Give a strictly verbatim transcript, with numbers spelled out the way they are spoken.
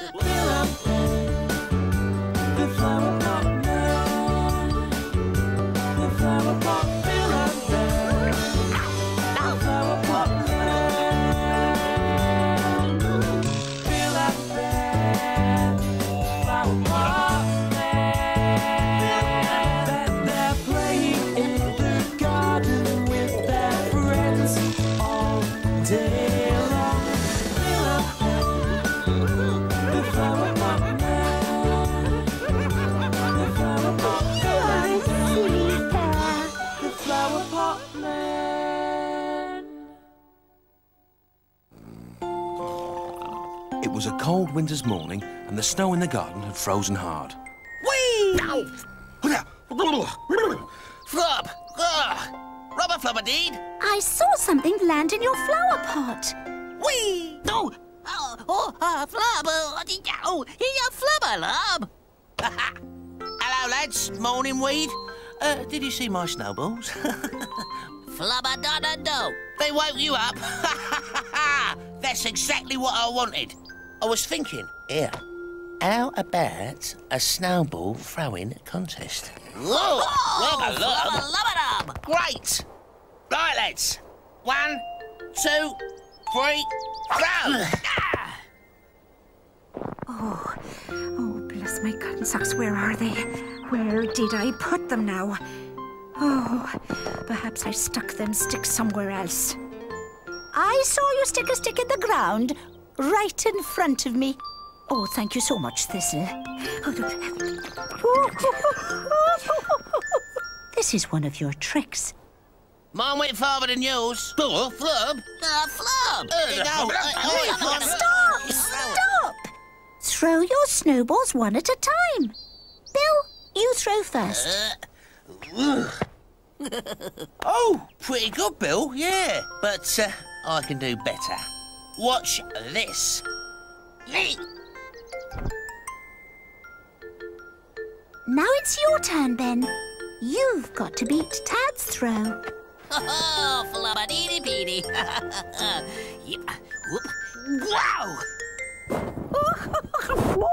The flower pot man. The flower pot man. The flower pot man. Fill up there. Flower pot man. They're playing in the garden with their friends all day long. Fill up the flower pot man. The flower pot man. The flower pot man. It was a cold winter's morning and the snow in the garden had frozen hard. Whee! Flub! Ugh. Rubber flubber deed! I saw something land in your flower pot. Whee! Oh! Oh, oh uh, flub! Uh, oh, you're flubber, love! Hello, lads. Morning, weed. Uh, did you see my snowballs? Flubber da da do. They woke you up. That's exactly what I wanted. I was thinking, here, how about a snowball throwing contest? Whoa! Rubber lub! Lub! Great! Right, lads. One, two, three, throw! Oh, oh, bless my cotton socks. Where are they? Where did I put them now? Oh, perhaps I stuck them sticks somewhere else. I saw you stick a stick in the ground, right in front of me. Oh, thank you so much, Thistle. This is one of your tricks. Mine went farther than yours. Oh, flub! Uh, flub! There you go. Stop! Stop! Throw your snowballs one at a time. Bill, you throw first. Uh, oh, pretty good, Bill, yeah. But uh, I can do better. Watch this. Now it's your turn, Ben. You've got to beat Tad's throw. Oh, flubba-dee-dee-dee-dee. Yep. Whoop. Wow!